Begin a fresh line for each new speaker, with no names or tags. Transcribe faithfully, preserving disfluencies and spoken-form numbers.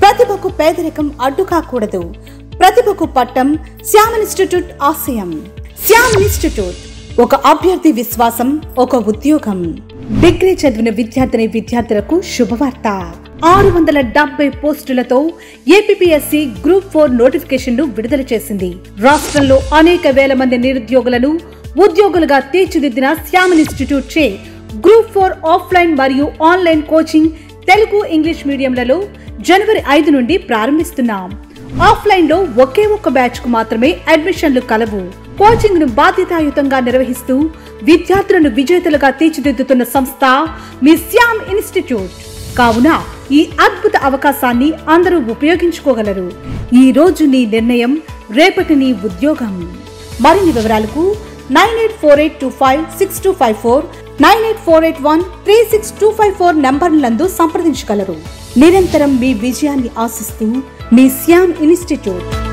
ప్రతిభకు పేదరికం అడ్డు కాకూడదు. ప్రతిభకు పట్టం శ్యామ్ ఇన్స్టిట్యూట్ ఆశయం. శ్యామ్ ఇన్స్టిట్యూట్ ఒక అభ్యర్థి విశ్వాసం, ఒక ఉద్యోగం. డిగ్రీ చదివిన విద్యార్థిని విద్యార్థులకు శుభవార్త. ఆరు వందల డెబ్బై పోస్టులతో ఏపీపీఎస్సీ గ్రూప్ ఫోర్ నోటిఫికేషన్ ను విడుదల చేసింది. రాష్ట్రంలో అనేక వేల మంది నిరుద్యోగులను ఉద్యోగులుగా తీర్చిదిద్దిన శ్యామ్ ఇన్స్టిట్యూట్ చే గ్రూప్ ఫోర్ ఆఫ్లైన్ మరియు ఆన్లైన్ కోచింగ్ తెలుగు, ఇంగ్లీష్ మీడియంలలో జనవరి ఐదు నుండి ప్రారంభిస్తున్నాం. ఆఫ్లైన్ లో ఒకే ఒక్క బ్యాచ్ కు మాత్రమే అడ్మిషన్లు కలవు. కోచింగ్ ను బాధ్యతాయుతంగా నిర్వహిస్తూ విద్యార్థులను విజేతలుగా తీర్చిదిద్దుతున్న సంస్థ మీ శ్యామ్ ఇన్స్టిట్యూట్. కావున ఈ అద్భుత అవకాశాన్ని అందరూ ఉపయోగించుకోగలరు. ఈ రోజు నీ నిర్ణయం, రేపటి నీ ఉద్యోగం. మరిన్ని వివరాలకు nine eight four eight two five six two five four nine eight four eight one three six two five four నంబర్లందు సంప్రదించగలరు. నిరంతరం మీ విజయాన్ని ఆశిస్తూ మీ శ్యామ్ ఇన్స్టిట్యూట్.